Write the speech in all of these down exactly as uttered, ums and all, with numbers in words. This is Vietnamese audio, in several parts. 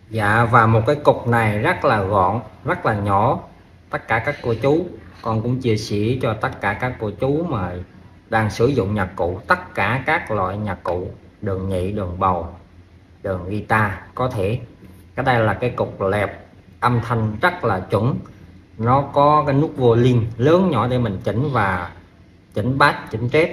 Dạ, và một cái cục này rất là gọn, rất là nhỏ. Tất cả các cô chú, con cũng chia sẻ cho tất cả các cô chú mà đang sử dụng nhạc cụ, tất cả các loại nhạc cụ, đường nhị, đường bầu, đường guitar có thể. Cái đây là cái cục lẹp âm thanh rất là chuẩn. Nó có cái nút volume lớn nhỏ để mình chỉnh và chỉnh bass, chỉnh trép.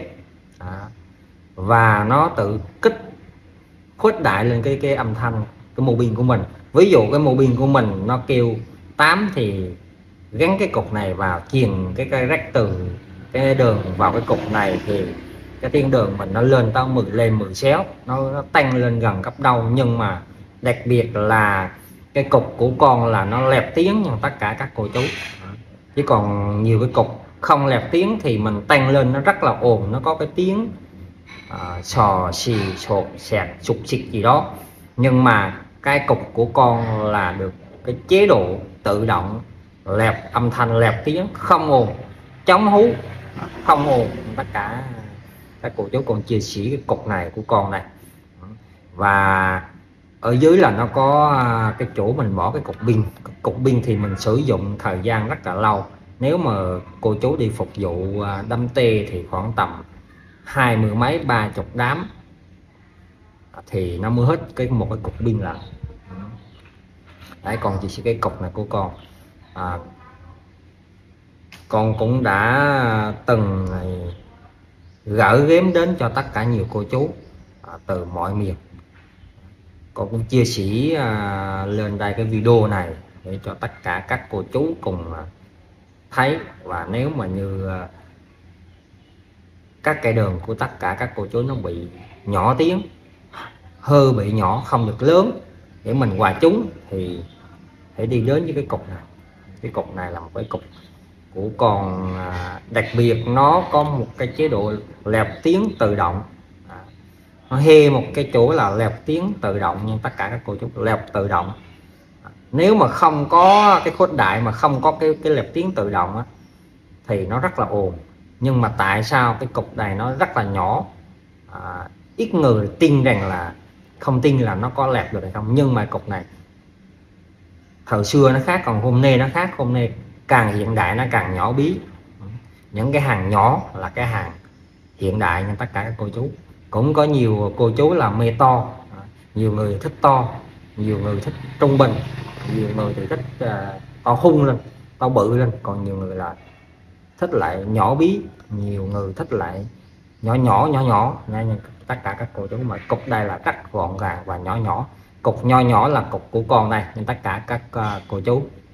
Và nó tự kích khuếch đại lên cái cái âm thanh cái mô pin của mình. Ví dụ cái mô pin của mình nó kêu tám thì gắn cái cục này vào, truyền cái cái rắc từ cái đường vào cái cục này thì cái tiếng đường mình nó lên tới mười lên mười xéo, nó, nó tăng lên gần gấp đôi. Nhưng mà đặc biệt là cái cục của con là nó lẹp tiếng như tất cả các cô chú. Chứ còn nhiều cái cục không lẹp tiếng thì mình tăng lên nó rất là ồn, nó có cái tiếng à, sò xì sột sẹt sụt xịt gì đó. Nhưng mà cái cục của con là được cái chế độ tự động lẹp âm thanh, lẹp tiếng, không ồn, chống hú, không ồn. Tất cả các cô chú còn chia sẻ cái cục này của con này. Và ở dưới là nó có cái chỗ mình bỏ cái cục pin. Cục pin thì mình sử dụng thời gian rất là lâu. Nếu mà cô chú đi phục vụ đám tê thì khoảng tầm hai mươi mấy ba chục đám thì nó mới hết cái một cái cục pin lại. Đấy, còn chỉ cái cục này của con à, con cũng đã từng gửi ghém đến cho tất cả nhiều cô chú à, từ mọi miền. Con cũng chia sẻ à, lên đây cái video này để cho tất cả các cô chú cùng à, thấy. Và nếu mà như à, các cây đường của tất cả các cô chú nó bị nhỏ tiếng, hơi bị nhỏ, không được lớn để mình hòa chúng thì hãy đi đến với cái cục này. Cái cục này là một cái cục của con à, đặc biệt nó có một cái chế độ lẹp tiếng tự động. à, nó hê một cái chỗ là lẹp tiếng tự động, nhưng tất cả các cô chú lẹp tự động. à, nếu mà không có cái khuếch đại mà không có cái cái lẹp tiếng tự động á, thì nó rất là ồn. Nhưng mà tại sao cái cục này nó rất là nhỏ, à, ít người tin rằng là không tin là nó có lẹp được hay không. Nhưng mà cục này thời xưa nó khác, còn hôm nay nó khác. Hôm nay càng hiện đại nó càng nhỏ bí. Những cái hàng nhỏ là cái hàng hiện đại. Nhưng tất cả các cô chú cũng có nhiều cô chú là mê to, nhiều người thích to, nhiều người thích trung bình, nhiều người thì thích uh, to hung lên, to bự lên, còn nhiều người là thích lại nhỏ bí, nhiều người thích lại nhỏ nhỏ nhỏ nhỏ. Nên tất cả các cô chú mà cục đây là rất gọn gàng và nhỏ nhỏ. Cục nho nhỏ là cục của con đây, nên tất cả các uh, cô chú